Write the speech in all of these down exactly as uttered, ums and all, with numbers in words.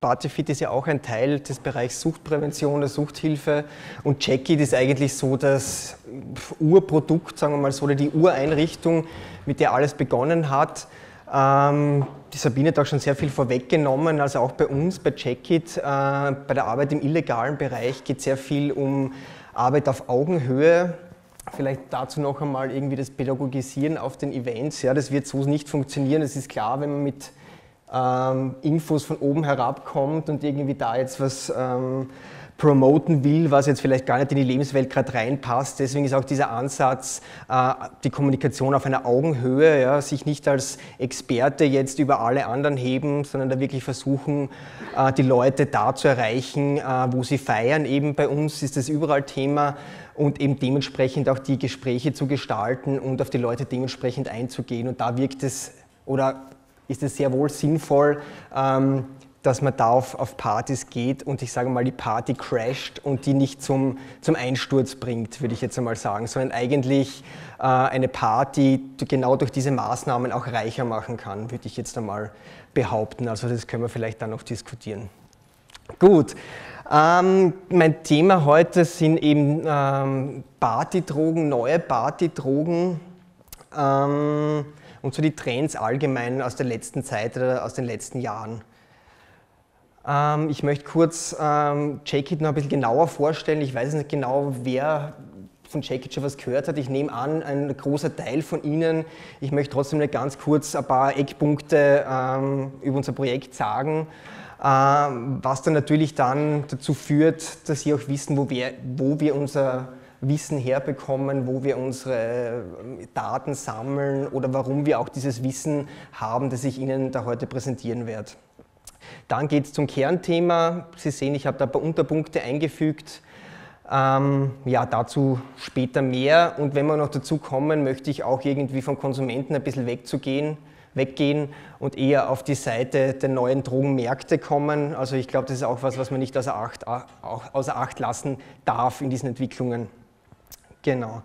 Partyfit ist ja auch ein Teil des Bereichs Suchtprävention, der Suchthilfe, und Checkit ist eigentlich so das Urprodukt, sagen wir mal so, oder die Ureinrichtung, mit der alles begonnen hat. Ähm, die Sabine hat auch schon sehr viel vorweggenommen, also auch bei uns, bei Checkit, äh, bei der Arbeit im illegalen Bereich geht es sehr viel um Arbeit auf Augenhöhe. Vielleicht dazu noch einmal irgendwie das Pädagogisieren auf den Events. Ja, das wird so nicht funktionieren, das ist klar, wenn man mit ähm, Infos von oben herab kommt und irgendwie da jetzt was ähm, promoten will, was jetzt vielleicht gar nicht in die Lebenswelt gerade reinpasst. Deswegen ist auch dieser Ansatz, äh, die Kommunikation auf einer Augenhöhe, ja, sich nicht als Experte jetzt über alle anderen heben, sondern da wirklich versuchen, äh, die Leute da zu erreichen, äh, wo sie feiern. Eben bei uns ist das überall Thema und eben dementsprechend auch die Gespräche zu gestalten und auf die Leute dementsprechend einzugehen. Und da wirkt es oder ist es sehr wohl sinnvoll, ähm, dass man da auf, auf Partys geht und ich sage mal, die Party crasht und die nicht zum, zum Einsturz bringt, würde ich jetzt einmal sagen, sondern eigentlich äh, eine Party die genau durch diese Maßnahmen auch reicher machen kann, würde ich jetzt einmal behaupten. Also das können wir vielleicht dann noch diskutieren. Gut, ähm, mein Thema heute sind eben ähm, Partydrogen, neue Partydrogen. Ähm, und so die Trends allgemein aus der letzten Zeit oder aus den letzten Jahren. Ähm, ich möchte kurz ähm, Checkit noch ein bisschen genauer vorstellen. Ich weiß nicht genau, wer von Checkit schon was gehört hat. Ich nehme an, ein großer Teil von Ihnen. Ich möchte trotzdem noch ganz kurz ein paar Eckpunkte ähm, über unser Projekt sagen, ähm, was dann natürlich dann dazu führt, dass Sie auch wissen, wo wir, wo wir unser Wissen herbekommen, wo wir unsere Daten sammeln oder warum wir auch dieses Wissen haben, das ich Ihnen da heute präsentieren werde. Dann geht es zum Kernthema. Sie sehen, ich habe da ein paar Unterpunkte eingefügt. Ähm, ja, dazu später mehr. Und wenn wir noch dazu kommen, möchte ich auch irgendwie vom Konsumenten ein bisschen wegzugehen, weggehen und eher auf die Seite der neuen Drogenmärkte kommen. Also ich glaube, das ist auch was, was man nicht außer Acht, auch außer Acht lassen darf in diesen Entwicklungen. Genau.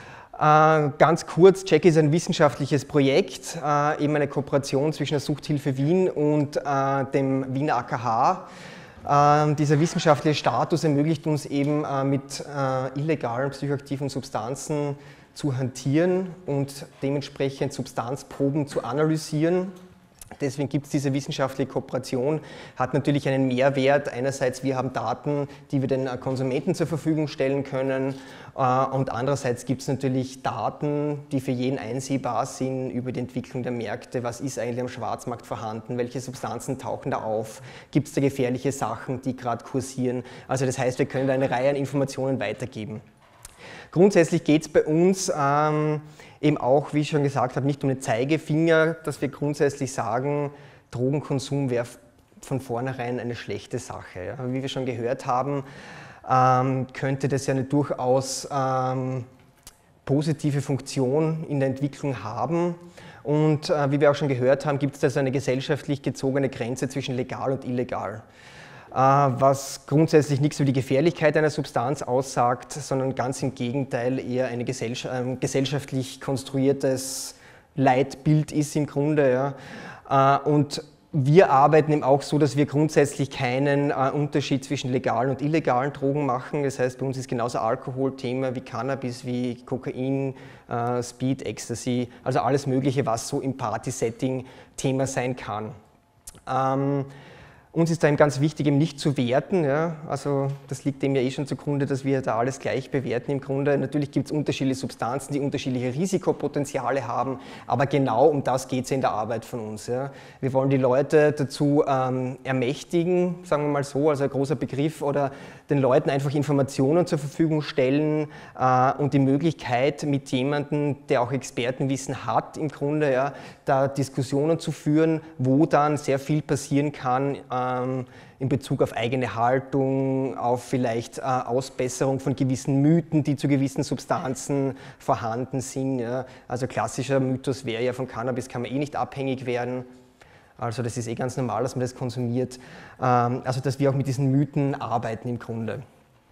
Äh, ganz kurz, Checkit ist ein wissenschaftliches Projekt, äh, eben eine Kooperation zwischen der Suchthilfe Wien und äh, dem Wiener A K H. Äh, dieser wissenschaftliche Status ermöglicht uns eben äh, mit äh, illegalen psychoaktiven Substanzen zu hantieren und dementsprechend Substanzproben zu analysieren. Deswegen gibt es diese wissenschaftliche Kooperation, hat natürlich einen Mehrwert. Einerseits, wir haben Daten, die wir den Konsumenten zur Verfügung stellen können, und andererseits gibt es natürlich Daten, die für jeden einsehbar sind über die Entwicklung der Märkte. Was ist eigentlich am Schwarzmarkt vorhanden? Welche Substanzen tauchen da auf? Gibt es da gefährliche Sachen, die gerade kursieren? Also das heißt, wir können da eine Reihe an Informationen weitergeben. Grundsätzlich geht es bei uns ähm, eben auch, wie ich schon gesagt habe, nicht um den Zeigefinger, dass wir grundsätzlich sagen, Drogenkonsum wäre von vornherein eine schlechte Sache. Ja. Wie wir schon gehört haben, ähm, könnte das ja eine durchaus ähm, positive Funktion in der Entwicklung haben. Und äh, wie wir auch schon gehört haben, gibt es also eine gesellschaftlich gezogene Grenze zwischen legal und illegal. Was grundsätzlich nichts über die Gefährlichkeit einer Substanz aussagt, sondern ganz im Gegenteil eher ein gesellschaftlich konstruiertes Leitbild ist im Grunde. Ja. Und wir arbeiten eben auch so, dass wir grundsätzlich keinen Unterschied zwischen legalen und illegalen Drogen machen. Das heißt, bei uns ist genauso Alkohol Thema wie Cannabis, wie Kokain, Speed, Ecstasy, also alles Mögliche, was so im Party-Setting Thema sein kann. Uns ist da eben ganz wichtig, eben nicht zu werten, ja. Also das liegt dem ja eh schon zugrunde, dass wir da alles gleich bewerten im Grunde. Natürlich gibt es unterschiedliche Substanzen, die unterschiedliche Risikopotenziale haben, aber genau um das geht es in der Arbeit von uns. Ja. Wir wollen die Leute dazu ähm, ermächtigen, sagen wir mal so, also ein großer Begriff, oder den Leuten einfach Informationen zur Verfügung stellen äh, und die Möglichkeit, mit jemandem, der auch Expertenwissen hat im Grunde, ja, da Diskussionen zu führen, wo dann sehr viel passieren kann, äh, in Bezug auf eigene Haltung, auf vielleicht äh, Ausbesserung von gewissen Mythen, die zu gewissen Substanzen vorhanden sind. Ja. Also klassischer Mythos wäre ja, von Cannabis kann man eh nicht abhängig werden. Also das ist eh ganz normal, dass man das konsumiert. Ähm, also dass wir auch mit diesen Mythen arbeiten im Grunde.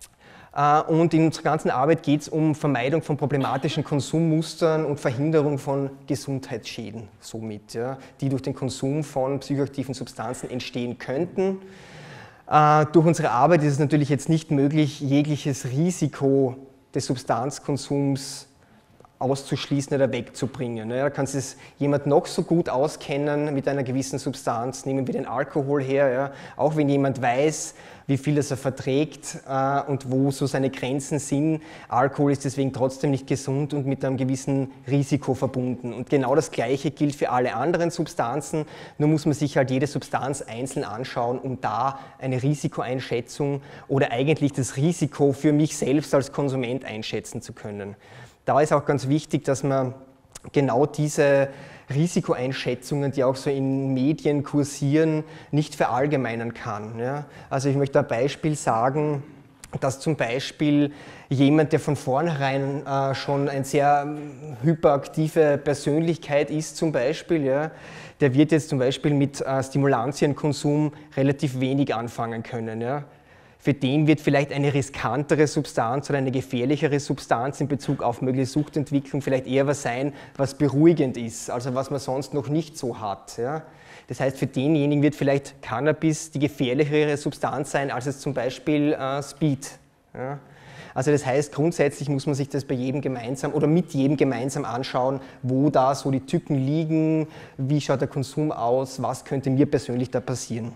Und in unserer ganzen Arbeit geht es um Vermeidung von problematischen Konsummustern und Verhinderung von Gesundheitsschäden somit, ja, die durch den Konsum von psychoaktiven Substanzen entstehen könnten. Äh, durch unsere Arbeit ist es natürlich jetzt nicht möglich, jegliches Risiko des Substanzkonsums auszuschließen oder wegzubringen. Ja, da kann sich jemand noch so gut auskennen mit einer gewissen Substanz, nehmen wir den Alkohol her, ja, auch wenn jemand weiß, wie viel das er verträgt äh, und wo so seine Grenzen sind. Alkohol ist deswegen trotzdem nicht gesund und mit einem gewissen Risiko verbunden. Und genau das Gleiche gilt für alle anderen Substanzen, nur muss man sich halt jede Substanz einzeln anschauen, um da eine Risikoeinschätzung oder eigentlich das Risiko für mich selbst als Konsument einschätzen zu können. Da ist auch ganz wichtig, dass man genau diese Risikoeinschätzungen, die auch so in Medien kursieren, nicht verallgemeinern kann. Ja? Also ich möchte ein Beispiel sagen, dass zum Beispiel jemand, der von vornherein äh, schon eine sehr hyperaktive Persönlichkeit ist, zum Beispiel, ja, der wird jetzt zum Beispiel mit äh, Stimulantienkonsum relativ wenig anfangen können. Ja? Für den wird vielleicht eine riskantere Substanz oder eine gefährlichere Substanz in Bezug auf mögliche Suchtentwicklung vielleicht eher was sein, was beruhigend ist, also was man sonst noch nicht so hat. Ja. Das heißt, für denjenigen wird vielleicht Cannabis die gefährlichere Substanz sein, als es zum Beispiel äh, Speed. Ja. Also das heißt, grundsätzlich muss man sich das bei jedem gemeinsam oder mit jedem gemeinsam anschauen, wo da so die Tücken liegen, wie schaut der Konsum aus, was könnte mir persönlich da passieren.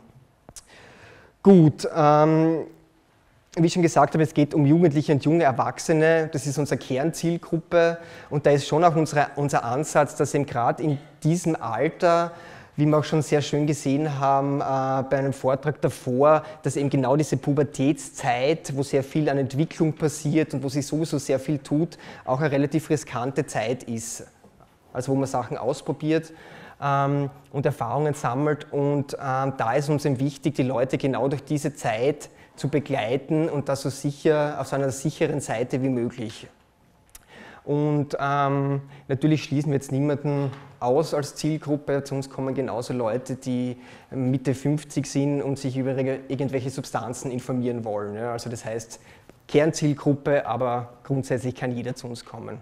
Gut, ähm, wie ich schon gesagt habe, es geht um Jugendliche und junge Erwachsene, das ist unsere Kernzielgruppe und da ist schon auch unsere, unser Ansatz, dass eben gerade in diesem Alter, wie wir auch schon sehr schön gesehen haben äh, bei einem Vortrag davor, dass eben genau diese Pubertätszeit, wo sehr viel an Entwicklung passiert und wo sich sowieso sehr viel tut, auch eine relativ riskante Zeit ist, also wo man Sachen ausprobiert und Erfahrungen sammelt und ähm, da ist uns eben wichtig, die Leute genau durch diese Zeit zu begleiten und das so sicher, auf so einer sicheren Seite wie möglich. Und ähm, natürlich schließen wir jetzt niemanden aus als Zielgruppe, zu uns kommen genauso Leute, die Mitte fünfzig sind und sich über irgendwelche Substanzen informieren wollen. Ja, also das heißt Kernzielgruppe, aber grundsätzlich kann jeder zu uns kommen.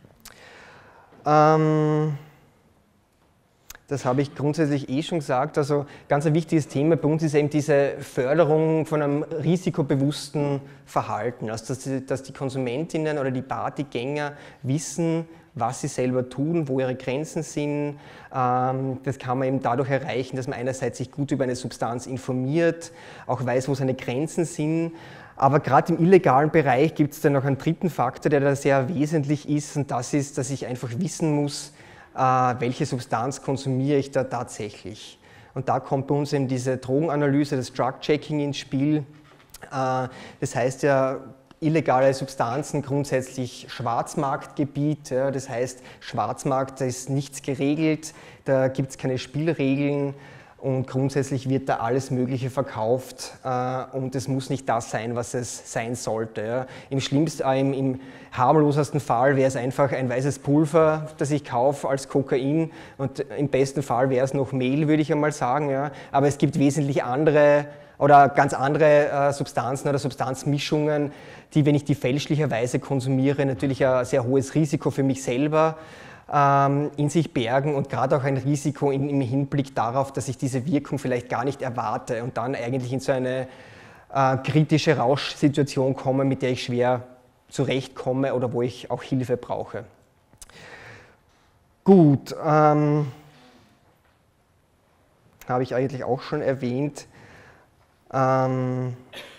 Ähm, Das habe ich grundsätzlich eh schon gesagt. Also ganz ein wichtiges Thema bei uns ist eben diese Förderung von einem risikobewussten Verhalten. Also dass die, dass die Konsumentinnen oder die Partygänger wissen, was sie selber tun, wo ihre Grenzen sind. Das kann man eben dadurch erreichen, dass man einerseits sich gut über eine Substanz informiert, auch weiß, wo seine Grenzen sind. Aber gerade im illegalen Bereich gibt es dann noch einen dritten Faktor, der da sehr wesentlich ist, und das ist, dass ich einfach wissen muss, welche Substanz konsumiere ich da tatsächlich. Und da kommt bei uns eben diese Drogenanalyse, das Drug-Checking ins Spiel. Das heißt ja, illegale Substanzen grundsätzlich Schwarzmarktgebiet. Ja, das heißt, Schwarzmarkt, da ist nichts geregelt, da gibt es keine Spielregeln. Und grundsätzlich wird da alles Mögliche verkauft äh, und es muss nicht das sein, was es sein sollte. Ja. Im schlimmsten, äh, im, im harmlosesten Fall wäre es einfach ein weißes Pulver, das ich kaufe als Kokain, und im besten Fall wäre es noch Mehl, würde ich einmal sagen. Ja. Aber es gibt wesentlich andere oder ganz andere äh, Substanzen oder Substanzmischungen, die, wenn ich die fälschlicherweise konsumiere, natürlich ein sehr hohes Risiko für mich selber in sich bergen und gerade auch ein Risiko in, im Hinblick darauf, dass ich diese Wirkung vielleicht gar nicht erwarte und dann eigentlich in so eine äh, kritische Rauschsituation komme, mit der ich schwer zurechtkomme oder wo ich auch Hilfe brauche. Gut, ähm, habe ich eigentlich auch schon erwähnt. Ähm,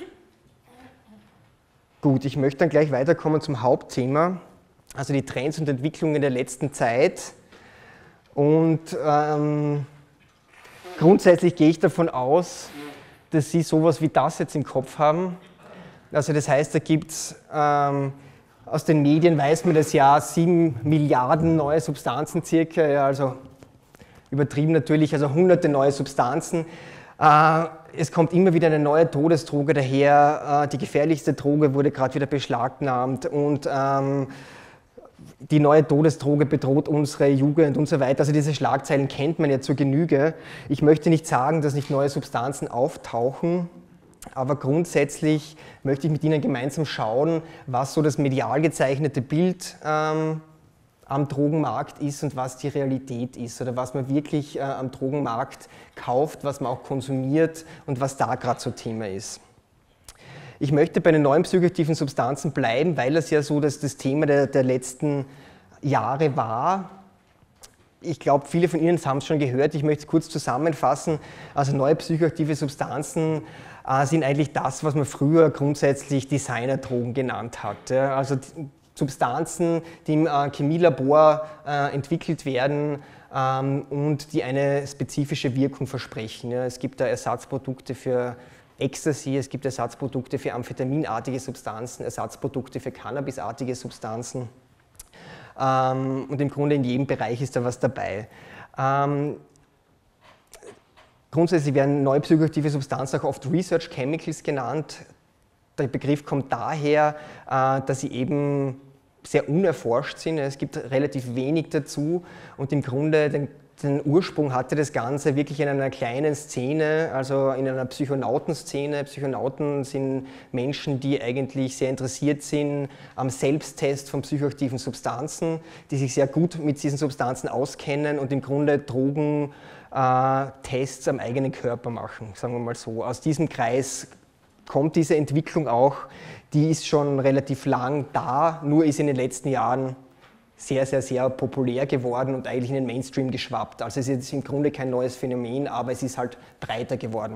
gut, ich möchte dann gleich weiterkommen zum Hauptthema. Also die Trends und Entwicklungen der letzten Zeit. Und ähm, grundsätzlich gehe ich davon aus, dass Sie sowas wie das jetzt im Kopf haben. Also das heißt, da gibt es, ähm, aus den Medien weiß man das ja, sieben Milliarden neue Substanzen circa, ja, also übertrieben natürlich, also hunderte neue Substanzen. Äh, es kommt immer wieder eine neue Todesdroge daher, äh, die gefährlichste Droge wurde gerade wieder beschlagnahmt und ähm, die neue Todesdroge bedroht unsere Jugend und so weiter. Also diese Schlagzeilen kennt man ja zur Genüge. Ich möchte nicht sagen, dass nicht neue Substanzen auftauchen, Aber grundsätzlich möchte ich mit Ihnen gemeinsam schauen, was so das medial gezeichnete Bild ähm, am Drogenmarkt ist und was die Realität ist oder was man wirklich äh, am Drogenmarkt kauft, was man auch konsumiert und was da gerade so Thema ist. Ich möchte bei den neuen psychoaktiven Substanzen bleiben, weil das ja so dass das Thema der, der letzten Jahre war. Ich glaube, viele von Ihnen haben es schon gehört, ich möchte es kurz zusammenfassen. Also neue psychoaktive Substanzen äh, sind eigentlich das, was man früher grundsätzlich Designerdrogen genannt hat. Ja? Also Substanzen, die im äh, Chemielabor äh, entwickelt werden ähm, und die eine spezifische Wirkung versprechen. Ja? Es gibt da Ersatzprodukte für Ecstasy, es gibt Ersatzprodukte für amphetaminartige Substanzen, Ersatzprodukte für cannabisartige Substanzen. Ähm, und im Grunde in jedem Bereich ist da was dabei. Ähm, grundsätzlich werden neue psychoaktive Substanzen auch oft Research Chemicals genannt. Der Begriff kommt daher, äh, dass sie eben sehr unerforscht sind. Es gibt relativ wenig dazu und im Grunde den, den Ursprung hatte das Ganze wirklich in einer kleinen Szene, also in einer Psychonautenszene. Psychonauten sind Menschen, die eigentlich sehr interessiert sind am Selbsttest von psychoaktiven Substanzen, die sich sehr gut mit diesen Substanzen auskennen und im Grunde Drogentests am eigenen Körper machen, sagen wir mal so. Aus diesem Kreis kommt diese Entwicklung auch, die ist schon relativ lang da, nur ist in den letzten Jahren sehr, sehr, sehr populär geworden und eigentlich in den Mainstream geschwappt. Also es ist jetzt im Grunde kein neues Phänomen, aber es ist halt breiter geworden.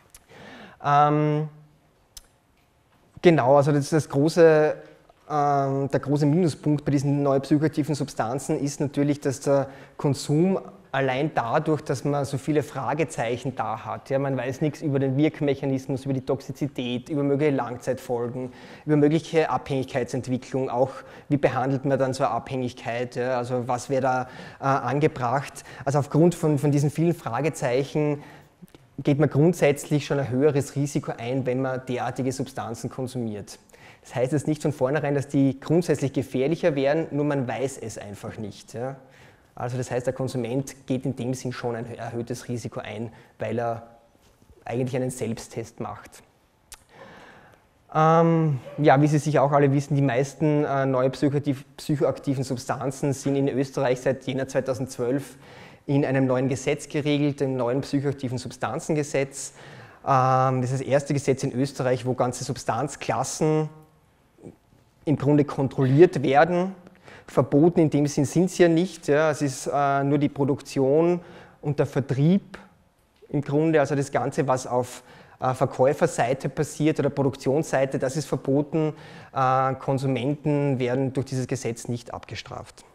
Ähm, genau, also das, das große, ähm, der große Minuspunkt bei diesen neuen psychoaktiven Substanzen ist natürlich, dass der Konsum allein dadurch, dass man so viele Fragezeichen da hat. Ja, man weiß nichts über den Wirkmechanismus, über die Toxizität, über mögliche Langzeitfolgen, über mögliche Abhängigkeitsentwicklung, auch wie behandelt man dann so eine Abhängigkeit, ja, also was wäre da äh, angebracht. Also aufgrund von, von diesen vielen Fragezeichen geht man grundsätzlich schon ein höheres Risiko ein, wenn man derartige Substanzen konsumiert. Das heißt jetzt nicht von vornherein, dass die grundsätzlich gefährlicher wären, nur man weiß es einfach nicht. Ja. Also das heißt, der Konsument geht in dem Sinn schon ein erhöhtes Risiko ein, weil er eigentlich einen Selbsttest macht. Ähm, ja, wie Sie sicher auch alle wissen, die meisten äh, neue psychoaktiven Substanzen sind in Österreich seit Jänner zweitausendzwölf in einem neuen Gesetz geregelt, dem neuen psychoaktiven Substanzengesetz. Ähm, das ist das erste Gesetz in Österreich, wo ganze Substanzklassen im Grunde kontrolliert werden. Verboten in dem Sinn sind sie ja nicht. Ja. Es ist äh, nur die Produktion und der Vertrieb im Grunde, also das Ganze, was auf äh, Verkäuferseite passiert oder Produktionsseite, das ist verboten. Äh, Konsumenten werden durch dieses Gesetz nicht abgestraft.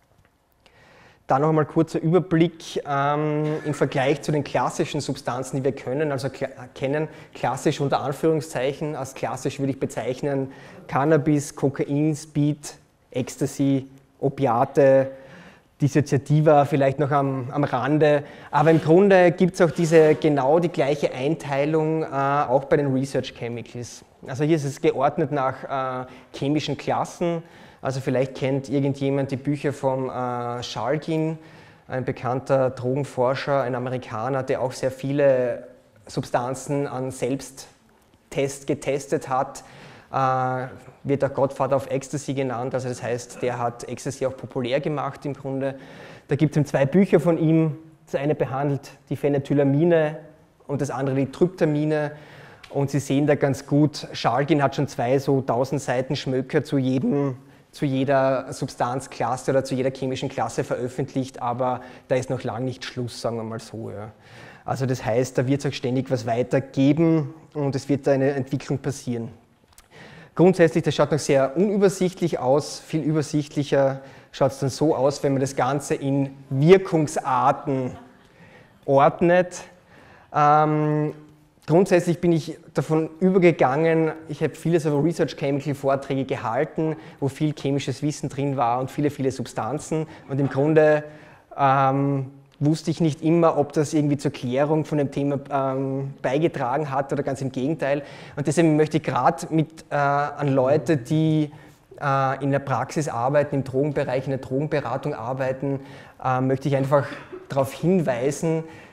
Dann noch einmal kurzer Überblick ähm, im Vergleich zu den klassischen Substanzen, die wir können, also kla kennen, klassisch unter Anführungszeichen, als klassisch würde ich bezeichnen Cannabis, Kokain, Speed, Ecstasy, Opiate, Dissoziativa vielleicht noch am, am Rande, aber im Grunde gibt es auch diese genau die gleiche Einteilung äh, auch bei den Research Chemicals. Also hier ist es geordnet nach äh, chemischen Klassen, also vielleicht kennt irgendjemand die Bücher von äh, Shalgin, ein bekannter Drogenforscher, ein Amerikaner, der auch sehr viele Substanzen an Selbsttest getestet hat. Äh, wird auch Godfather of Ecstasy genannt, also das heißt, der hat Ecstasy auch populär gemacht im Grunde. Da gibt es zwei Bücher von ihm, das eine behandelt die Phenethylamine und das andere die Tryptamine und Sie sehen da ganz gut, Shalgin hat schon zwei so tausend Seiten Schmöker zu, jedem, zu jeder Substanzklasse oder zu jeder chemischen Klasse veröffentlicht, aber da ist noch lange nicht Schluss, sagen wir mal so. Ja. Also das heißt, da wird es auch ständig was weitergeben und es wird da eine Entwicklung passieren. Grundsätzlich, das schaut noch sehr unübersichtlich aus, viel übersichtlicher schaut es dann so aus, wenn man das Ganze in Wirkungsarten ordnet. Ähm, grundsätzlich bin ich davon übergegangen, ich habe viele so Research Chemical Vorträge gehalten, wo viel chemisches Wissen drin war und viele, viele Substanzen und im Grunde ähm, wusste ich nicht immer, ob das irgendwie zur Klärung von dem Thema ähm, beigetragen hat oder ganz im Gegenteil. Und deswegen möchte ich gerade mit äh, an Leute, die äh, in der Praxis arbeiten, im Drogenbereich, in der Drogenberatung arbeiten, äh, möchte ich einfach darauf hinweisen,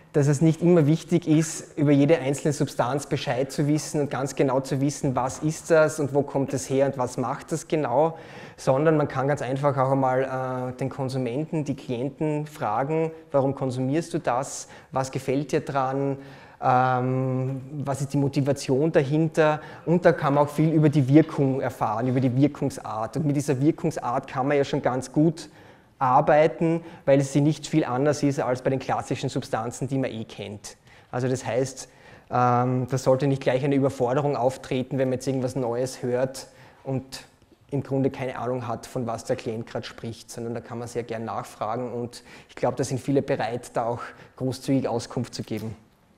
dass es nicht immer wichtig ist, über jede einzelne Substanz Bescheid zu wissen und ganz genau zu wissen, was ist das und wo kommt es her und was macht das genau, sondern man kann ganz einfach auch einmal äh, den Konsumenten, die Klienten fragen, warum konsumierst du das, was gefällt dir dran, ähm, was ist die Motivation dahinter, und da kann man auch viel über die Wirkung erfahren, über die Wirkungsart, und mit dieser Wirkungsart kann man ja schon ganz gut arbeiten, weil sie nicht viel anders ist als bei den klassischen Substanzen, die man eh kennt. Also das heißt, ähm, da sollte nicht gleich eine Überforderung auftreten, wenn man jetzt irgendwas Neues hört und im Grunde keine Ahnung hat, von was der Klient gerade spricht, sondern da kann man sehr gern nachfragen, und ich glaube, da sind viele bereit, da auch großzügig Auskunft zu geben.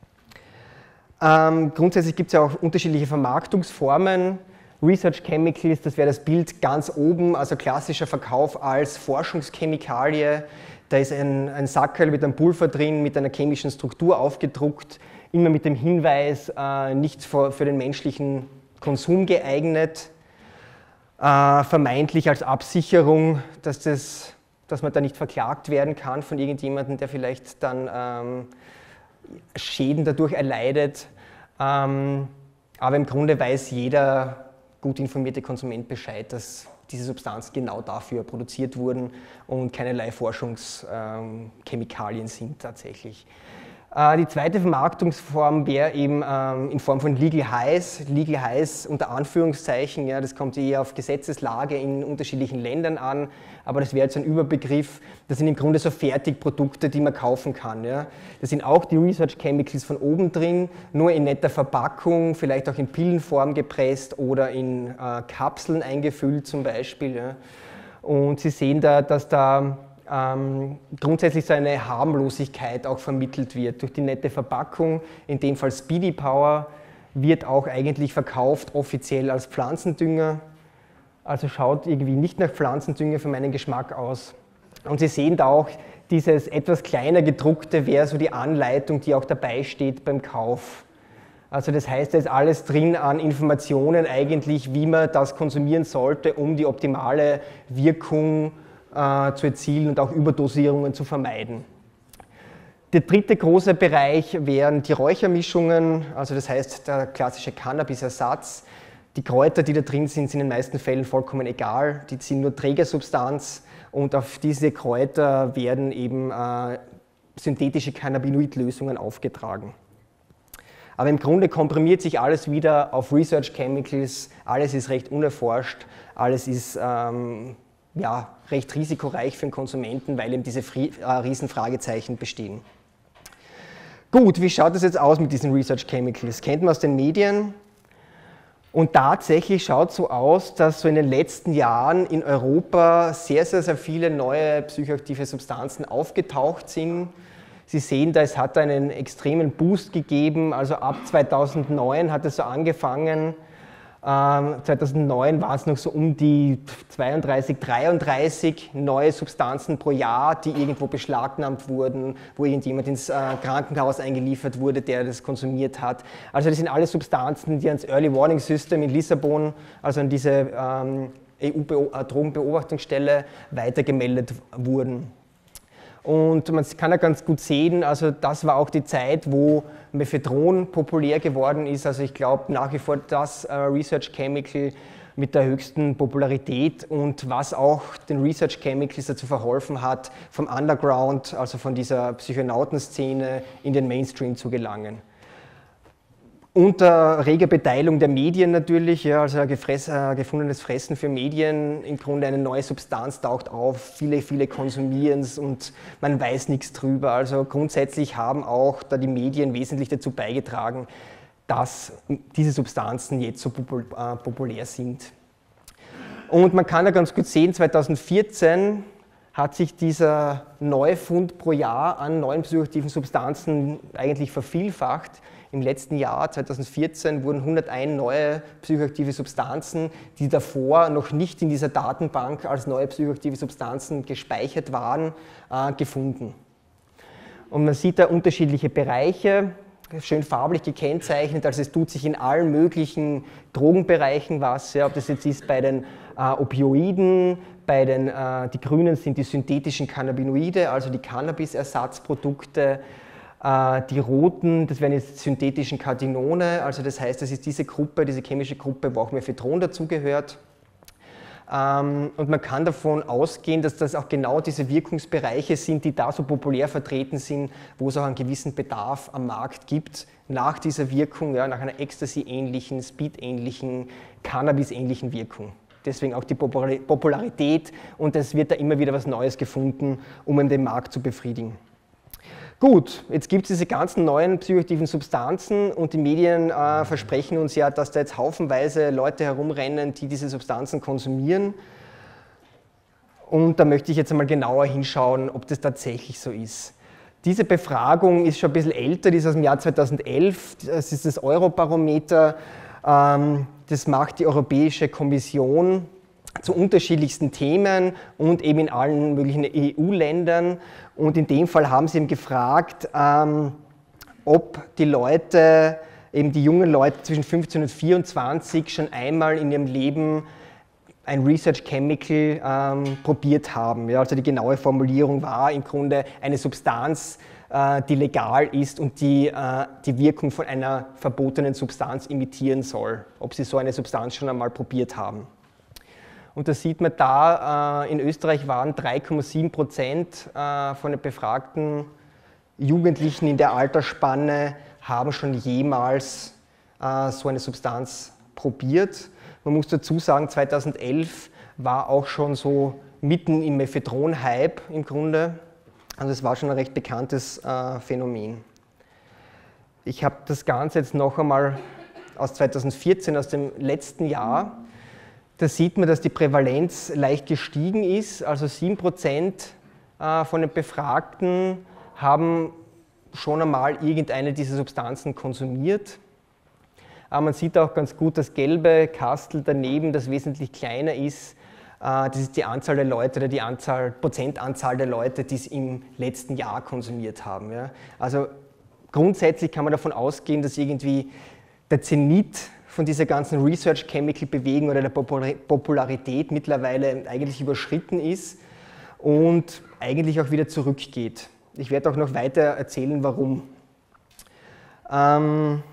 Ähm, grundsätzlich gibt es ja auch unterschiedliche Vermarktungsformen. Research Chemicals, das wäre das Bild ganz oben, also klassischer Verkauf als Forschungschemikalie. Da ist ein, ein Sackerl mit einem Pulver drin, mit einer chemischen Struktur aufgedruckt, immer mit dem Hinweis, äh, nicht für, für den menschlichen Konsum geeignet, äh, vermeintlich als Absicherung, dass, das, dass man da nicht verklagt werden kann von irgendjemandem, der vielleicht dann ähm, Schäden dadurch erleidet. Ähm, aber im Grunde weiß jeder gut informierte Konsument Bescheid, dass diese Substanzen genau dafür produziert wurden und keinerlei Forschungschemikalien sind tatsächlich. Die zweite Vermarktungsform wäre eben in Form von Legal Highs. Legal Highs unter Anführungszeichen, ja, das kommt eher auf Gesetzeslage in unterschiedlichen Ländern an, aber das wäre jetzt ein Überbegriff. Das sind im Grunde so Fertigprodukte, die man kaufen kann. Ja. Das sind auch die Research Chemicals von oben drin, nur in netter Verpackung, vielleicht auch in Pillenform gepresst oder in äh, Kapseln eingefüllt zum Beispiel. Ja. Und Sie sehen da, dass da Ähm, grundsätzlich so eine Harmlosigkeit auch vermittelt wird. Durch die nette Verpackung, in dem Fall Speedy Power, wird auch eigentlich verkauft offiziell als Pflanzendünger. Also schaut irgendwie nicht nach Pflanzendünger für meinen Geschmack aus. Und Sie sehen da auch, dieses etwas kleiner gedruckte wäre so die Anleitung, die auch dabei steht beim Kauf. Also das heißt, da ist alles drin an Informationen eigentlich, wie man das konsumieren sollte, um die optimale Wirkung zu erzielen und auch Überdosierungen zu vermeiden. Der dritte große Bereich wären die Räuchermischungen, also das heißt der klassische Cannabis-Ersatz. Die Kräuter, die da drin sind, sind in den meisten Fällen vollkommen egal, die sind nur Trägersubstanz, und auf diese Kräuter werden eben äh, synthetische Cannabinoid-Lösungen aufgetragen. Aber im Grunde komprimiert sich alles wieder auf Research Chemicals, alles ist recht unerforscht, alles ist ähm, ja, recht risikoreich für den Konsumenten, weil eben diese äh, riesen Fragezeichen bestehen. Gut, wie schaut es jetzt aus mit diesen Research Chemicals? Kennt man aus den Medien. Und tatsächlich schaut es so aus, dass so in den letzten Jahren in Europa sehr, sehr, sehr viele neue psychoaktive Substanzen aufgetaucht sind. Sie sehen da, es hat einen extremen Boost gegeben, also ab zweitausendneun hat es so angefangen. Ähm, zweitausendneun war es noch so um die zweiunddreißig, dreiunddreißig neue Substanzen pro Jahr, die irgendwo beschlagnahmt wurden, wo irgendjemand ins äh, Krankenhaus eingeliefert wurde, der das konsumiert hat. Also das sind alle Substanzen, die ans Early Warning System in Lissabon, also an diese ähm, E U-Drogenbeobachtungsstelle, weitergemeldet wurden. Und man kann ja ganz gut sehen, also das war auch die Zeit, wo Mephedron populär geworden ist. Also ich glaube nach wie vor das äh, Research Chemical mit der höchsten Popularität und was auch den Research Chemicals dazu verholfen hat, vom Underground, also von dieser Psychonautenszene in den Mainstream zu gelangen. Unter reger Beteiligung der Medien natürlich, ja, also ein gefress, äh, gefundenes Fressen für Medien, im Grunde eine neue Substanz taucht auf, viele, viele konsumieren es und man weiß nichts drüber. Also grundsätzlich haben auch da die Medien wesentlich dazu beigetragen, dass diese Substanzen jetzt so popul äh, populär sind. Und man kann ja ganz gut sehen, zweitausendvierzehn hat sich dieser Neufund pro Jahr an neuen psychoaktiven Substanzen eigentlich vervielfacht. Im letzten Jahr, zweitausendvierzehn, wurden hunderteins neue psychoaktive Substanzen, die davor noch nicht in dieser Datenbank als neue psychoaktive Substanzen gespeichert waren, äh, gefunden. Und man sieht da unterschiedliche Bereiche, schön farblich gekennzeichnet, also es tut sich in allen möglichen Drogenbereichen was, ja, ob das jetzt ist bei den äh, Opioiden, bei den, äh, die Grünen sind die synthetischen Cannabinoide, also die Cannabis-Ersatzprodukte. Die roten, das wären jetzt synthetischen Carcinone, also das heißt, das ist diese Gruppe, diese chemische Gruppe, wo auch Mephetron dazugehört. Und man kann davon ausgehen, dass das auch genau diese Wirkungsbereiche sind, die da so populär vertreten sind, wo es auch einen gewissen Bedarf am Markt gibt, nach dieser Wirkung, ja, nach einer Ecstasy-ähnlichen, Speed-ähnlichen, Cannabis-ähnlichen Wirkung. Deswegen auch die Popularität und es wird da immer wieder was Neues gefunden, um den Markt zu befriedigen. Gut, jetzt gibt es diese ganzen neuen psychoaktiven Substanzen und die Medien äh, versprechen uns ja, dass da jetzt haufenweise Leute herumrennen, die diese Substanzen konsumieren. Und da möchte ich jetzt einmal genauer hinschauen, ob das tatsächlich so ist. Diese Befragung ist schon ein bisschen älter, die ist aus dem Jahr zweitausendelf, das ist das Eurobarometer, ähm, das macht die Europäische Kommission zu unterschiedlichsten Themen und eben in allen möglichen E U-Ländern. Und in dem Fall haben sie eben gefragt, ähm, ob die Leute, eben die jungen Leute zwischen fünfzehn und vierundzwanzig schon einmal in ihrem Leben ein Research Chemical ähm, probiert haben. Ja, also die genaue Formulierung war im Grunde eine Substanz, äh, die legal ist und die äh, die Wirkung von einer verbotenen Substanz imitieren soll, ob sie so eine Substanz schon einmal probiert haben. Und da sieht man da, in Österreich waren drei Komma sieben Prozent von den befragten Jugendlichen in der Altersspanne haben schon jemals so eine Substanz probiert. Man muss dazu sagen, zweitausendelf war auch schon so mitten im Mephedron-Hype im Grunde. Also es war schon ein recht bekanntes Phänomen. Ich habe das Ganze jetzt noch einmal aus zweitausendvierzehn, aus dem letzten Jahr. Da sieht man, dass die Prävalenz leicht gestiegen ist, also sieben Prozent von den Befragten haben schon einmal irgendeine dieser Substanzen konsumiert. Aber man sieht auch ganz gut das gelbe Kastel daneben, das wesentlich kleiner ist. Das ist die Anzahl der Leute oder die Anzahl, Prozentanzahl der Leute, die es im letzten Jahr konsumiert haben. Also grundsätzlich kann man davon ausgehen, dass irgendwie der Zenit von dieser ganzen Research Chemical Bewegung oder der Popularität mittlerweile eigentlich überschritten ist und eigentlich auch wieder zurückgeht. Ich werde auch noch weiter erzählen, warum. Ähm,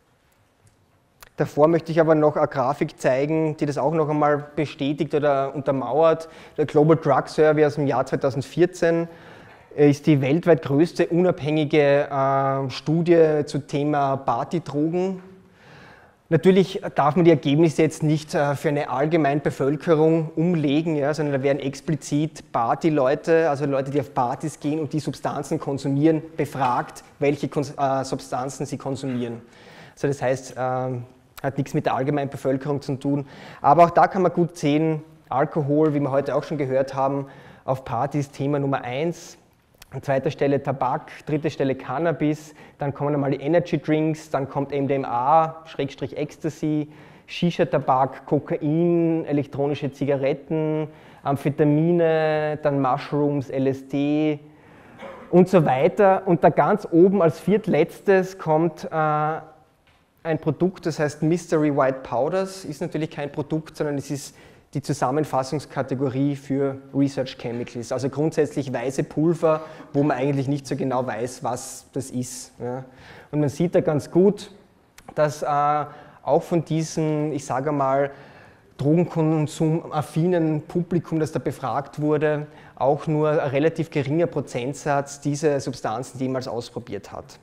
davor möchte ich aber noch eine Grafik zeigen, die das auch noch einmal bestätigt oder untermauert. Der Global Drug Survey aus dem Jahr zweitausendvierzehn ist die weltweit größte unabhängige äh, Studie zum Thema Partydrogen. Natürlich darf man die Ergebnisse jetzt nicht für eine allgemeine Bevölkerung umlegen, ja, sondern da werden explizit Partyleute, also Leute, die auf Partys gehen und die Substanzen konsumieren, befragt, welche äh, Substanzen sie konsumieren. Also das heißt, äh, hat nichts mit der allgemeinen Bevölkerung zu tun. Aber auch da kann man gut sehen, Alkohol, wie wir heute auch schon gehört haben, auf Partys Thema Nummer eins. An zweiter Stelle Tabak, dritte Stelle Cannabis, dann kommen einmal die Energy Drinks, dann kommt M D M A, Schrägstrich Ecstasy, Shisha-Tabak, Kokain, elektronische Zigaretten, Amphetamine, dann Mushrooms, L S D und so weiter. Und da ganz oben als viertletztes kommt äh, ein Produkt, das heißt Mystery White Powders, ist natürlich kein Produkt, sondern es ist die Zusammenfassungskategorie für Research Chemicals, also grundsätzlich weiße Pulver, wo man eigentlich nicht so genau weiß, was das ist. Ja. Und man sieht da ganz gut, dass äh, auch von diesem, ich sage mal, drogenkonsumaffinen Publikum, das da befragt wurde, auch nur ein relativ geringer Prozentsatz diese Substanzen jemals ausprobiert hat.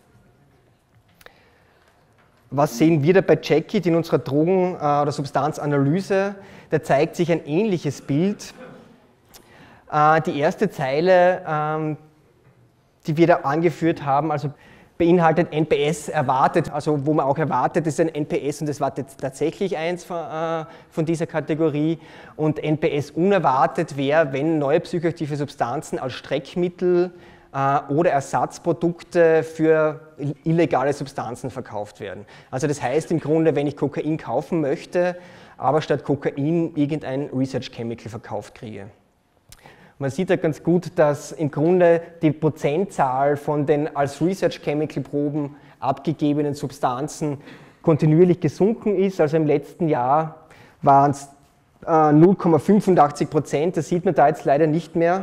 Was sehen wir da bei Checkit in unserer Drogen- oder Substanzanalyse? Da zeigt sich ein ähnliches Bild. Die erste Zeile, die wir da angeführt haben, also beinhaltet N P S erwartet, also wo man auch erwartet, das ist ein N P S und das war jetzt tatsächlich eins von, von dieser Kategorie. Und N P S unerwartet wäre, wenn neue psychoaktive Substanzen als Streckmittel oder Ersatzprodukte für illegale Substanzen verkauft werden. Also das heißt im Grunde, wenn ich Kokain kaufen möchte, aber statt Kokain irgendein Research Chemical verkauft kriege. Man sieht ja ganz gut, dass im Grunde die Prozentzahl von den als Research Chemical Proben abgegebenen Substanzen kontinuierlich gesunken ist. Also im letzten Jahr waren es äh, null Komma fünfundachtzig Prozent, das sieht man da jetzt leider nicht mehr.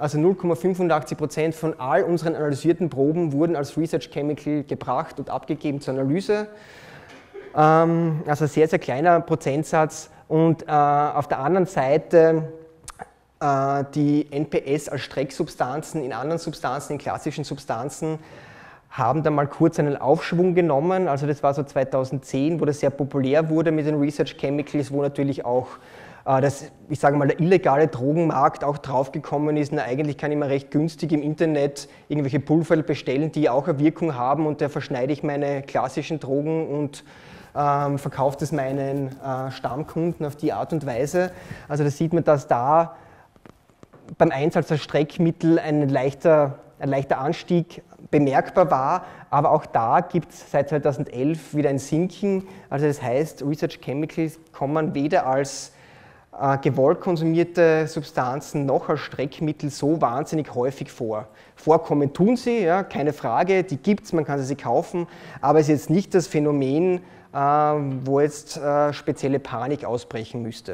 Also null Komma fünfundachtzig Prozent von all unseren analysierten Proben wurden als Research Chemical gebracht und abgegeben zur Analyse. Ähm, also sehr, sehr kleiner Prozentsatz. Und äh, auf der anderen Seite äh, die N P S als Strecksubstanzen in anderen Substanzen, in klassischen Substanzen, haben dann mal kurz einen Aufschwung genommen. Also das war so zweitausendzehn, wo das sehr populär wurde mit den Research Chemicals, wo natürlich auch äh, das, ich sage mal, der illegale Drogenmarkt auch draufgekommen ist. Na, eigentlich kann ich mir recht günstig im Internet irgendwelche Pulver bestellen, die auch eine Wirkung haben, und da verschneide ich meine klassischen Drogen und ähm, verkaufe das meinen äh, Stammkunden auf die Art und Weise. Also da sieht man, dass da beim Einsatz als Streckmittel ein leichter, ein leichter Anstieg bemerkbar war, aber auch da gibt es seit zweitausendelf wieder ein Sinken. Also das heißt, Research Chemicals kommen weder als äh, gewollt konsumierte Substanzen noch als Streckmittel so wahnsinnig häufig vor. Vorkommen tun sie, ja, keine Frage, die gibt es, man kann sie kaufen, aber es ist jetzt nicht das Phänomen, äh, wo jetzt äh, spezielle Panik ausbrechen müsste.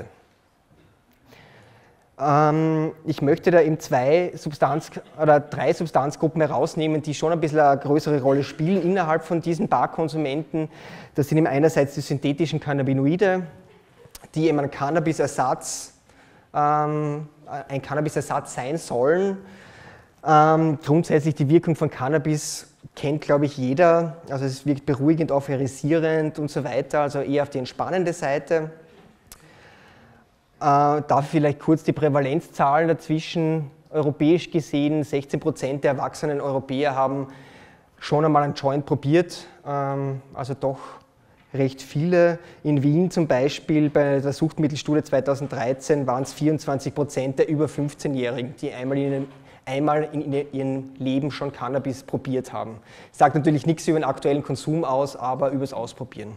Ich möchte da eben zwei Substanz- oder drei Substanzgruppen herausnehmen, die schon ein bisschen eine größere Rolle spielen innerhalb von diesen Bar-Konsumenten. Das sind eben einerseits die synthetischen Cannabinoide, die eben ein Cannabisersatz, ähm, ein Cannabisersatz sein sollen. Ähm, grundsätzlich die Wirkung von Cannabis kennt, glaube ich, jeder. Also es wirkt beruhigend, euphorisierend und so weiter, also eher auf die entspannende Seite. Äh, darf vielleicht kurz die Prävalenzzahlen dazwischen. Europäisch gesehen, sechzehn Prozent der erwachsenen Europäer haben schon einmal einen Joint probiert, ähm, also doch recht viele. In Wien zum Beispiel bei der Suchtmittelstudie zweitausenddreizehn waren es vierundzwanzig Prozent der über fünfzehnjährigen, die einmal in, einmal in ihrem Leben schon Cannabis probiert haben. Sagt natürlich nichts über den aktuellen Konsum aus, aber über das Ausprobieren.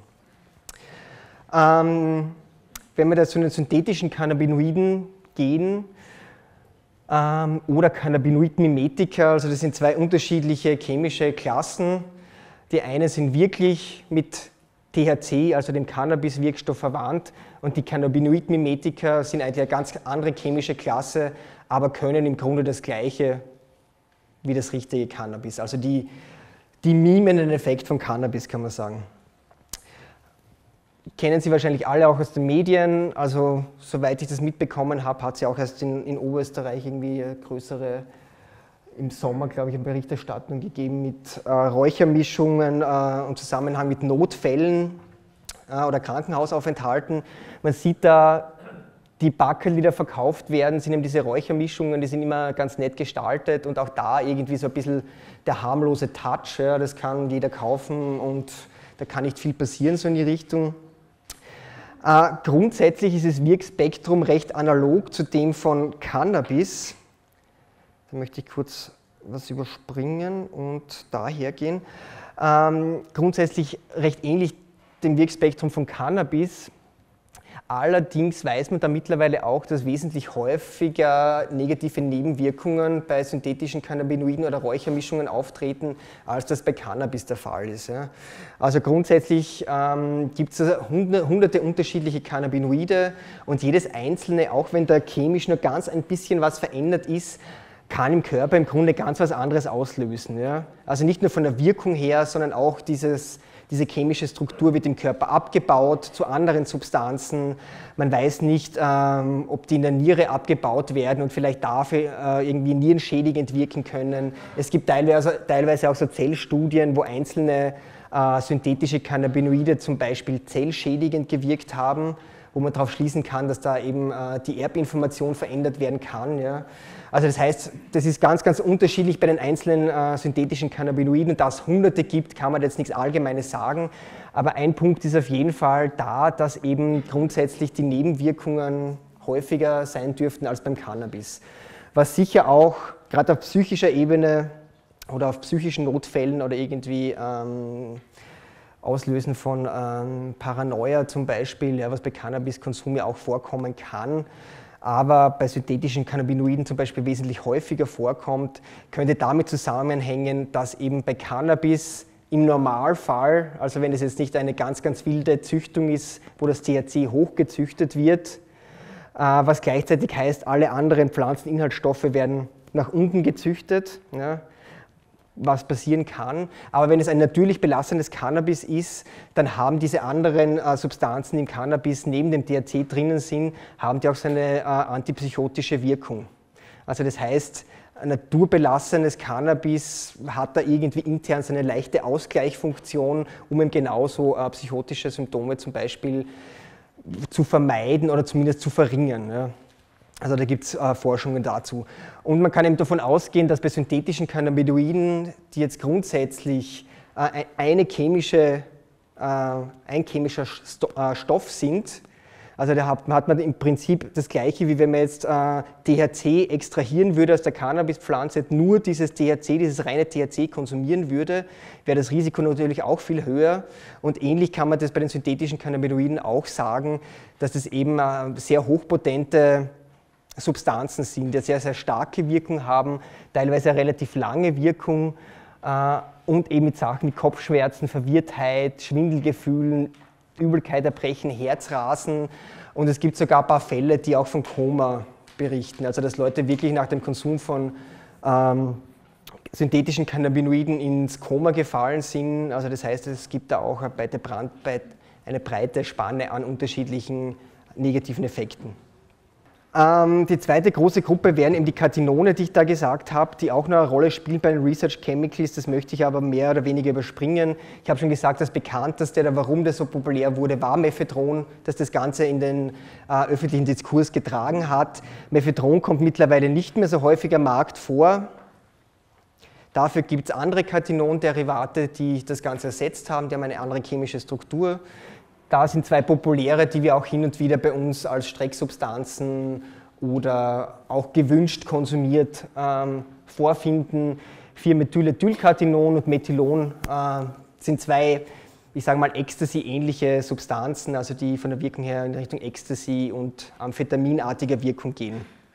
Ähm, Wenn wir da zu den synthetischen Cannabinoiden gehen ähm, oder Cannabinoid-Mimetika, also das sind zwei unterschiedliche chemische Klassen. Die eine sind wirklich mit T H C, also dem Cannabis-Wirkstoff, verwandt, und die Cannabinoid-Mimetika sind eigentlich eine ganz andere chemische Klasse, aber können im Grunde das Gleiche wie das richtige Cannabis. Also die, die mimen den Effekt von Cannabis, kann man sagen. Kennen Sie wahrscheinlich alle auch aus den Medien, also soweit ich das mitbekommen habe, hat es ja auch erst in, in Oberösterreich irgendwie eine größere, im Sommer, glaube ich, eine Berichterstattung gegeben mit äh, Räuchermischungen äh, im Zusammenhang mit Notfällen äh, oder Krankenhausaufenthalten. Man sieht da, die Backel, die da verkauft werden, sind eben diese Räuchermischungen, die sind immer ganz nett gestaltet und auch da irgendwie so ein bisschen der harmlose Touch, ja, das kann jeder kaufen und da kann nicht viel passieren, so in die Richtung. Äh, grundsätzlich ist das Wirkspektrum recht analog zu dem von Cannabis. Da möchte ich kurz was überspringen und daher gehen. Ähm, grundsätzlich recht ähnlich dem Wirkspektrum von Cannabis. Allerdings weiß man da mittlerweile auch, dass wesentlich häufiger negative Nebenwirkungen bei synthetischen Cannabinoiden oder Räuchermischungen auftreten, als das bei Cannabis der Fall ist. Ja. Also grundsätzlich ähm, gibt es also hunderte unterschiedliche Cannabinoide und jedes einzelne, auch wenn da chemisch nur ganz ein bisschen was verändert ist, kann im Körper im Grunde ganz was anderes auslösen. Ja. Also nicht nur von der Wirkung her, sondern auch dieses Diese chemische Struktur wird im Körper abgebaut zu anderen Substanzen. Man weiß nicht, ähm, ob die in der Niere abgebaut werden und vielleicht dafür äh, irgendwie nierenschädigend wirken können. Es gibt teilweise, teilweise auch so Zellstudien, wo einzelne äh, synthetische Cannabinoide zum Beispiel zellschädigend gewirkt haben, wo man darauf schließen kann, dass da eben äh, die Erbinformation verändert werden kann. Ja. Also das heißt, das ist ganz, ganz unterschiedlich bei den einzelnen äh, synthetischen Cannabinoiden. Da es hunderte gibt, kann man jetzt nichts Allgemeines sagen. Aber ein Punkt ist auf jeden Fall da, dass eben grundsätzlich die Nebenwirkungen häufiger sein dürften als beim Cannabis. Was sicher auch gerade auf psychischer Ebene oder auf psychischen Notfällen oder irgendwie ähm, Auslösen von ähm, Paranoia zum Beispiel, ja, was bei Cannabiskonsum ja auch vorkommen kann, aber bei synthetischen Cannabinoiden zum Beispiel wesentlich häufiger vorkommt, könnte damit zusammenhängen, dass eben bei Cannabis im Normalfall, also wenn es jetzt nicht eine ganz, ganz wilde Züchtung ist, wo das T H C hochgezüchtet wird, äh, was gleichzeitig heißt, alle anderen Pflanzeninhaltsstoffe werden nach unten gezüchtet, ja, was passieren kann. Aber wenn es ein natürlich belassenes Cannabis ist, dann haben diese anderen äh, Substanzen im Cannabis neben dem T H C drinnen sind, haben die auch so eine äh, antipsychotische Wirkung. Also das heißt, naturbelassenes Cannabis hat da irgendwie intern so eine leichte Ausgleichsfunktion, um eben genauso äh, psychotische Symptome zum Beispiel zu vermeiden oder zumindest zu verringern. Ja. Also da gibt es äh, Forschungen dazu. Und man kann eben davon ausgehen, dass bei synthetischen Cannabinoiden, die jetzt grundsätzlich äh, eine chemische, äh, ein chemischer Sto äh, Stoff sind, also da hat, hat man im Prinzip das Gleiche, wie wenn man jetzt äh, T H C extrahieren würde aus der Cannabispflanze, nur dieses T H C, dieses reine T H C konsumieren würde, wäre das Risiko natürlich auch viel höher. Und ähnlich kann man das bei den synthetischen Cannabinoiden auch sagen, dass das eben äh, sehr hochpotente Substanzen sind, die sehr, sehr starke Wirkung haben, teilweise eine relativ lange Wirkung äh, und eben mit Sachen wie Kopfschmerzen, Verwirrtheit, Schwindelgefühlen, Übelkeit, Erbrechen, Herzrasen und es gibt sogar ein paar Fälle, die auch von Koma berichten, also dass Leute wirklich nach dem Konsum von ähm, synthetischen Cannabinoiden ins Koma gefallen sind, also das heißt, es gibt da auch eine breite, Brandbreite, eine breite Spanne an unterschiedlichen negativen Effekten. Ähm, die zweite große Gruppe wären eben die Cathinone, die ich da gesagt habe, die auch noch eine Rolle spielen bei den Research Chemicals, das möchte ich aber mehr oder weniger überspringen. Ich habe schon gesagt, das bekannteste, oder warum das so populär wurde, war Mephedron, das das Ganze in den äh, öffentlichen Diskurs getragen hat. Mephedron kommt mittlerweile nicht mehr so häufig am Markt vor. Dafür gibt es andere Cathinon-Derivate, die das Ganze ersetzt haben, die haben eine andere chemische Struktur. Da sind zwei populäre, die wir auch hin und wieder bei uns als Strecksubstanzen oder auch gewünscht konsumiert ähm, vorfinden. vier Methylethyl-Cathinon und Methylon äh, sind zwei, ich sage mal, Ecstasy-ähnliche Substanzen, also die von der Wirkung her in Richtung Ecstasy und amphetaminartiger Wirkung gehen.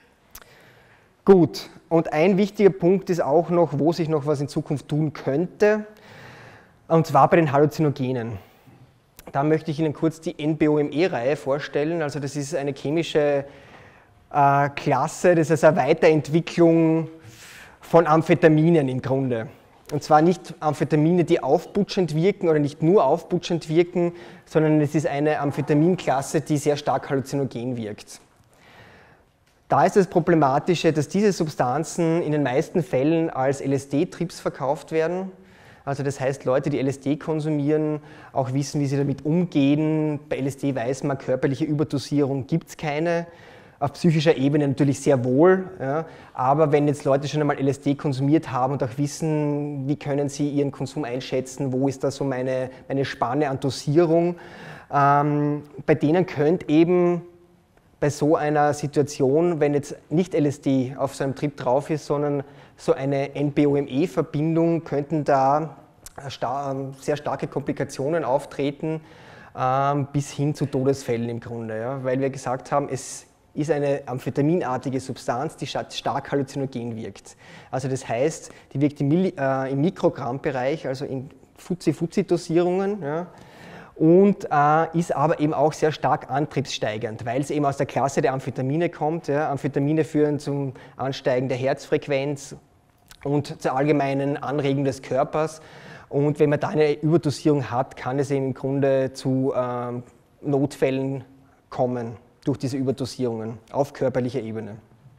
Gut, und ein wichtiger Punkt ist auch noch, wo sich noch was in Zukunft tun könnte, und zwar bei den Halluzinogenen. Da möchte ich Ihnen kurz die N B O M E-Reihe vorstellen. Also das ist eine chemische äh, Klasse, das ist eine Weiterentwicklung von Amphetaminen im Grunde. Und zwar nicht Amphetamine, die aufputschend wirken oder nicht nur aufputschend wirken, sondern es ist eine Amphetaminklasse, die sehr stark halluzinogen wirkt. Da ist das Problematische, dass diese Substanzen in den meisten Fällen als L S D-Trips verkauft werden. Also das heißt, Leute, die L S D konsumieren, auch wissen, wie sie damit umgehen. Bei L S D weiß man, körperliche Überdosierung gibt es keine. Auf psychischer Ebene natürlich sehr wohl. Ja. Aber wenn jetzt Leute schon einmal L S D konsumiert haben und auch wissen, wie können sie ihren Konsum einschätzen, wo ist da so meine, meine Spanne an Dosierung, ähm, bei denen könnte eben bei so einer Situation, wenn jetzt nicht L S D auf so einem Trip drauf ist, sondern so eine N B O M E-Verbindung, könnten da sehr starke Komplikationen auftreten, ähm, bis hin zu Todesfällen im Grunde. Ja? Weil wir gesagt haben, es ist eine amphetaminartige Substanz, die stark halluzinogen wirkt. Also das heißt, die wirkt im, Milli äh, im Mikrogrammbereich, also in Fuzzi-Fuzzi-Dosierungen. Ja? Und äh, ist aber eben auch sehr stark antriebssteigernd, weil es eben aus der Klasse der Amphetamine kommt. Ja. Amphetamine führen zum Ansteigen der Herzfrequenz und zur allgemeinen Anregung des Körpers. Und wenn man da eine Überdosierung hat, kann es eben im Grunde zu äh, Notfällen kommen durch diese Überdosierungen auf körperlicher Ebene.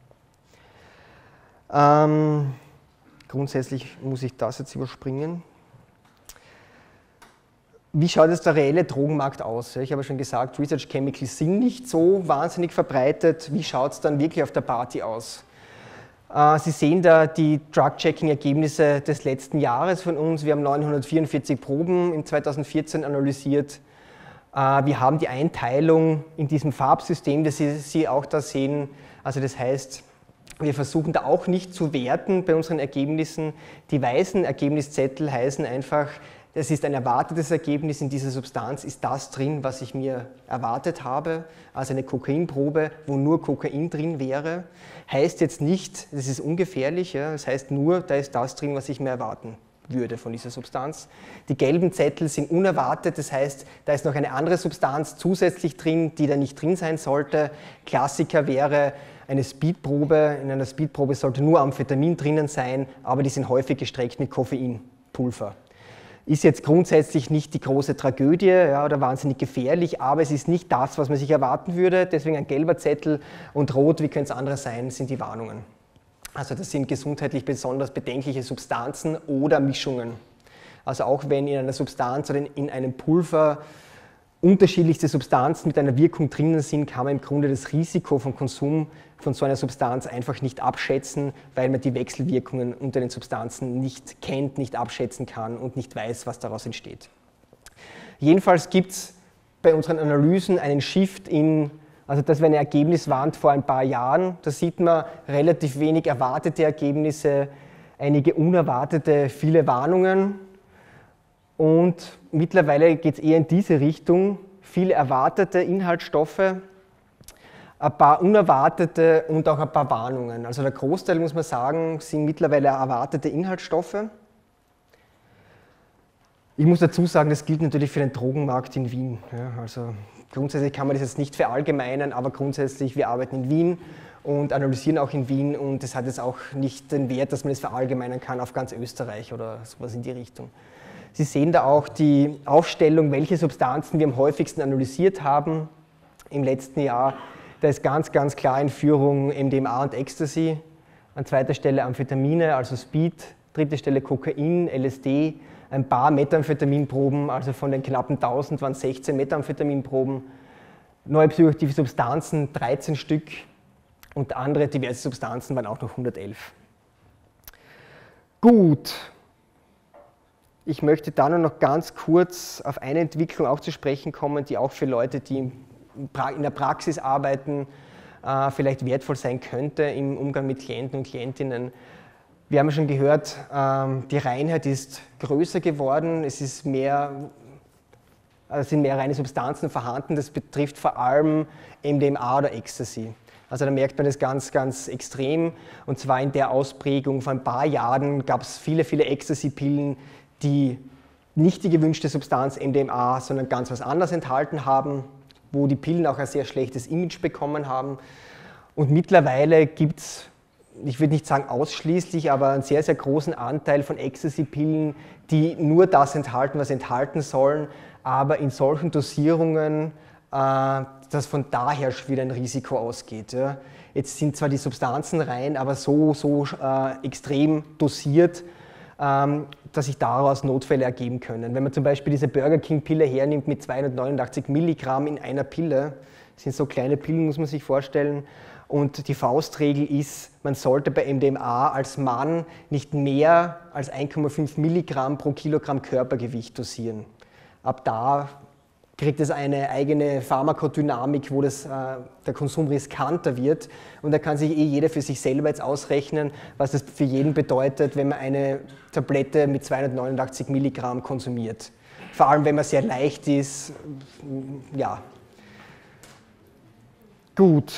Ähm, grundsätzlich muss ich das jetzt überspringen. Wie schaut jetzt der reelle Drogenmarkt aus? Ich habe schon gesagt, Research Chemicals sind nicht so wahnsinnig verbreitet. Wie schaut es dann wirklich auf der Party aus? Sie sehen da die Drug-Checking-Ergebnisse des letzten Jahres von uns. Wir haben neunhundertvierundvierzig Proben in zweitausendvierzehn analysiert. Wir haben die Einteilung in diesem Farbsystem, das Sie, Sie auch da sehen. Also das heißt, wir versuchen da auch nicht zu werten bei unseren Ergebnissen. Die weißen Ergebniszettel heißen einfach, es ist ein erwartetes Ergebnis in dieser Substanz, ist das drin, was ich mir erwartet habe, also eine Kokainprobe, wo nur Kokain drin wäre. Heißt jetzt nicht, das ist ungefährlich, ja, das heißt nur, da ist das drin, was ich mir erwarten würde von dieser Substanz. Die gelben Zettel sind unerwartet, das heißt, da ist noch eine andere Substanz zusätzlich drin, die da nicht drin sein sollte. Klassiker wäre eine Speedprobe. In einer Speedprobe sollte nur Amphetamin drinnen sein, aber die sind häufig gestreckt mit Koffeinpulver. Ist jetzt grundsätzlich nicht die große Tragödie, ja, oder wahnsinnig gefährlich, aber es ist nicht das, was man sich erwarten würde. Deswegen ein gelber Zettel und rot, wie könnte es andere sein, sind die Warnungen. Also das sind gesundheitlich besonders bedenkliche Substanzen oder Mischungen. Also auch wenn in einer Substanz oder in einem Pulver unterschiedlichste Substanzen mit einer Wirkung drinnen sind, kann man im Grunde das Risiko vom Konsum von so einer Substanz einfach nicht abschätzen, weil man die Wechselwirkungen unter den Substanzen nicht kennt, nicht abschätzen kann und nicht weiß, was daraus entsteht. Jedenfalls gibt es bei unseren Analysen einen Shift in, also das wäre eine Ergebniswand vor ein paar Jahren, da sieht man relativ wenig erwartete Ergebnisse, einige unerwartete, viele Warnungen. Und mittlerweile geht es eher in diese Richtung, viele erwartete Inhaltsstoffe, ein paar unerwartete und auch ein paar Warnungen. Also der Großteil, muss man sagen, sind mittlerweile erwartete Inhaltsstoffe. Ich muss dazu sagen, das gilt natürlich für den Drogenmarkt in Wien. Ja, also grundsätzlich kann man das jetzt nicht verallgemeinern, aber grundsätzlich, wir arbeiten in Wien und analysieren auch in Wien und das hat jetzt auch nicht den Wert, dass man das verallgemeinern kann auf ganz Österreich oder sowas in die Richtung. Sie sehen da auch die Aufstellung, welche Substanzen wir am häufigsten analysiert haben im letzten Jahr. Da ist ganz, ganz klar in Führung M D M A und Ecstasy, an zweiter Stelle Amphetamine, also Speed, dritte Stelle Kokain, L S D, ein paar Methamphetaminproben, also von den knappen tausend waren sechzehn Methamphetaminproben, neue psychoaktive Substanzen, dreizehn Stück und andere diverse Substanzen waren auch noch hundertelf. Gut. Ich möchte dann noch ganz kurz auf eine Entwicklung auch zu sprechen kommen, die auch für Leute, die in der Praxis arbeiten, vielleicht wertvoll sein könnte im Umgang mit Klienten und Klientinnen. Wir haben ja schon gehört, die Reinheit ist größer geworden, es ist mehr, also sind mehr reine Substanzen vorhanden, das betrifft vor allem M D M A oder Ecstasy. Also da merkt man das ganz, ganz extrem und zwar in der Ausprägung. Vor ein paar Jahren gab es viele, viele Ecstasy-Pillen, die nicht die gewünschte Substanz M D M A, sondern ganz was anderes enthalten haben, wo die Pillen auch ein sehr schlechtes Image bekommen haben. Und mittlerweile gibt es, ich würde nicht sagen ausschließlich, aber einen sehr, sehr großen Anteil von Ecstasy-Pillen, die nur das enthalten, was enthalten sollen, aber in solchen Dosierungen, äh, dass von daher schon wieder ein Risiko ausgeht. Ja. Jetzt sind zwar die Substanzen rein, aber so, so äh, extrem dosiert, dass sich daraus Notfälle ergeben können. Wenn man zum Beispiel diese Burger King Pille hernimmt mit zweihundertneunundachtzig Milligramm in einer Pille, das sind so kleine Pillen, muss man sich vorstellen, und die Faustregel ist, man sollte bei M D M A als Mann nicht mehr als eins Komma fünf Milligramm pro Kilogramm Körpergewicht dosieren. Ab da kriegt es eine eigene Pharmakodynamik, wo das, äh, der Konsum riskanter wird. Und da kann sich eh jeder für sich selber jetzt ausrechnen, was das für jeden bedeutet, wenn man eine Tablette mit zweihundertneunundachtzig Milligramm konsumiert. Vor allem, wenn man sehr leicht ist. Ja. Gut.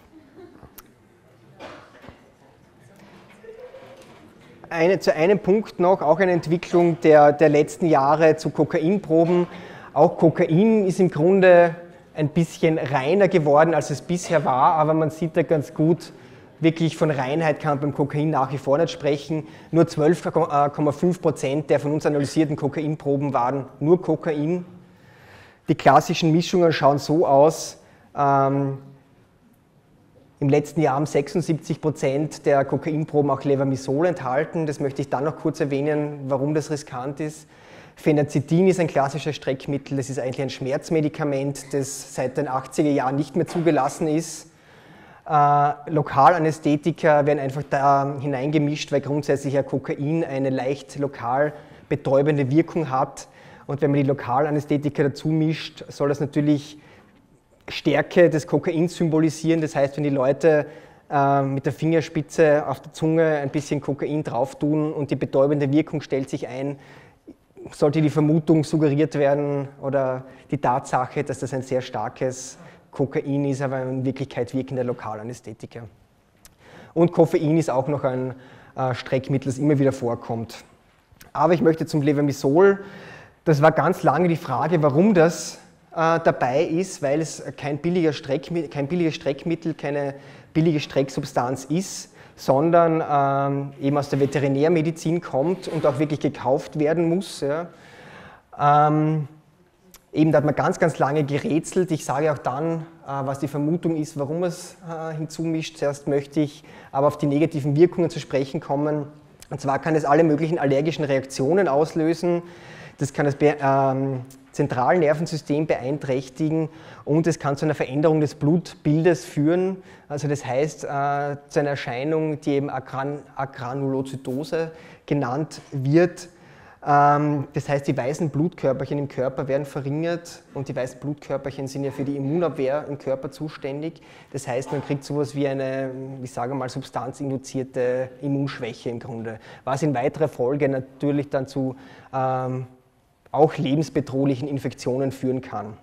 Eine, zu einem Punkt noch, auch eine Entwicklung der, der letzten Jahre zu Kokainproben. Auch Kokain ist im Grunde ein bisschen reiner geworden, als es bisher war, aber man sieht da ganz gut, wirklich von Reinheit kann man beim Kokain nach wie vor nicht sprechen. Nur zwölf Komma fünf Prozent der von uns analysierten Kokainproben waren nur Kokain. Die klassischen Mischungen schauen so aus, ähm, im letzten Jahr haben sechsundsiebzig Prozent der Kokainproben auch Levamisol enthalten. Das möchte ich dann noch kurz erwähnen, warum das riskant ist. Phenazidin ist ein klassisches Streckmittel, das ist eigentlich ein Schmerzmedikament, das seit den achtziger Jahren nicht mehr zugelassen ist. Äh, Lokalanästhetika werden einfach da hineingemischt, weil grundsätzlich ja Kokain eine leicht lokal betäubende Wirkung hat. Und wenn man die Lokalanästhetika dazu mischt, soll das natürlich Stärke des Kokains symbolisieren. Das heißt, wenn die Leute äh, mit der Fingerspitze auf der Zunge ein bisschen Kokain drauf tun und die betäubende Wirkung stellt sich ein, sollte die Vermutung suggeriert werden oder die Tatsache, dass das ein sehr starkes Kokain ist, aber in Wirklichkeit wirkender Lokalanästhetika. Und Koffein ist auch noch ein äh, Streckmittel, das immer wieder vorkommt. Aber ich möchte zum Levamisol. Das war ganz lange die Frage, warum das äh, dabei ist, weil es kein, billiger Streck, kein billiges Streckmittel, keine billige Strecksubstanz ist, sondern ähm, eben aus der Veterinärmedizin kommt und auch wirklich gekauft werden muss. Ja. Ähm, eben da hat man ganz, ganz lange gerätselt. Ich sage auch dann, äh, was die Vermutung ist, warum man es äh, hinzumischt. Zuerst möchte ich aber auf die negativen Wirkungen zu sprechen kommen. Und zwar kann es alle möglichen allergischen Reaktionen auslösen. Das kann das ähm, Zentralnervensystem beeinträchtigen und es kann zu einer Veränderung des Blutbildes führen. Also das heißt, äh, zu einer Erscheinung, die eben Agran Agranulozytose genannt wird. Ähm, das heißt, die weißen Blutkörperchen im Körper werden verringert und die weißen Blutkörperchen sind ja für die Immunabwehr im Körper zuständig. Das heißt, man kriegt sowas wie eine, ich sage mal, substanzinduzierte Immunschwäche im Grunde, was in weiterer Folge natürlich dann zu ähm, auch lebensbedrohlichen Infektionen führen kann.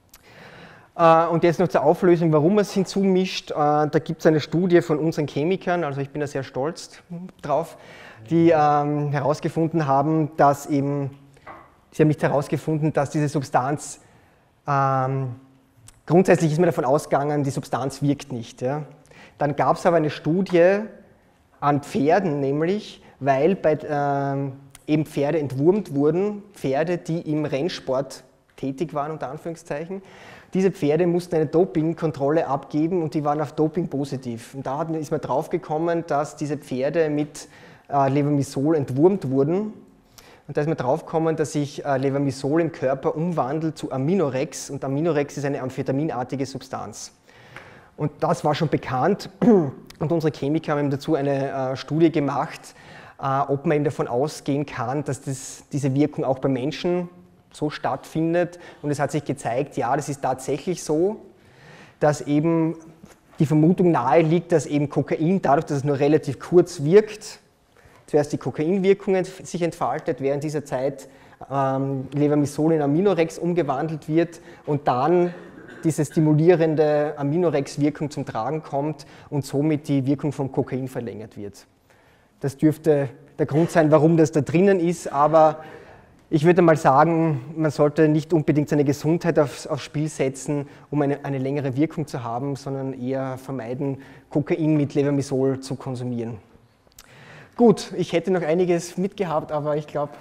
Und jetzt noch zur Auflösung, warum man es hinzumischt. Da gibt es eine Studie von unseren Chemikern, also ich bin da sehr stolz drauf, die ähm, herausgefunden haben, dass eben, sie haben nicht herausgefunden, dass diese Substanz, ähm, grundsätzlich ist man davon ausgegangen, die Substanz wirkt nicht. Ja. Dann gab es aber eine Studie an Pferden, nämlich, weil bei ähm, eben Pferde entwurmt wurden, Pferde, die im Rennsport tätig waren, unter Anführungszeichen. Diese Pferde mussten eine Dopingkontrolle abgeben und die waren auf Doping positiv. Und da ist man drauf gekommen, dass diese Pferde mit äh, Levamisol entwurmt wurden. Und da ist man drauf gekommen, dass sich äh, Levamisol im Körper umwandelt zu Aminorex und Aminorex ist eine amphetaminartige Substanz. Und das war schon bekannt und unsere Chemiker haben dazu eine äh, Studie gemacht, ob man eben davon ausgehen kann, dass das, diese Wirkung auch bei Menschen so stattfindet. Und es hat sich gezeigt, ja, das ist tatsächlich so, dass eben die Vermutung nahe liegt, dass eben Kokain, dadurch, dass es nur relativ kurz wirkt, zuerst die Kokainwirkung sich entfaltet, während dieser Zeit ähm, Levamisol in Aminorex umgewandelt wird und dann diese stimulierende Aminorex-Wirkung zum Tragen kommt und somit die Wirkung vom Kokain verlängert wird. Das dürfte der Grund sein, warum das da drinnen ist, aber ich würde mal sagen, man sollte nicht unbedingt seine Gesundheit aufs, aufs Spiel setzen, um eine, eine längere Wirkung zu haben, sondern eher vermeiden, Kokain mit Levamisol zu konsumieren. Gut, ich hätte noch einiges mitgehabt, aber ich glaube...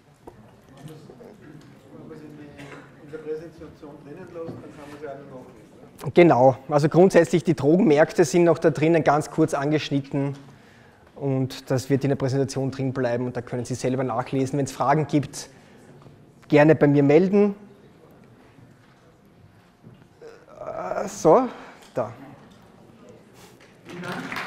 Wenn man es in der Präsentation drinnen lässt, dann kann man es ja auch noch nachlesen. Genau, also grundsätzlich die Drogenmärkte sind noch da drinnen ganz kurz angeschnitten. Und das wird in der Präsentation drin bleiben und da können Sie selber nachlesen. Wenn es Fragen gibt, gerne bei mir melden. So, da. Vielen Dank.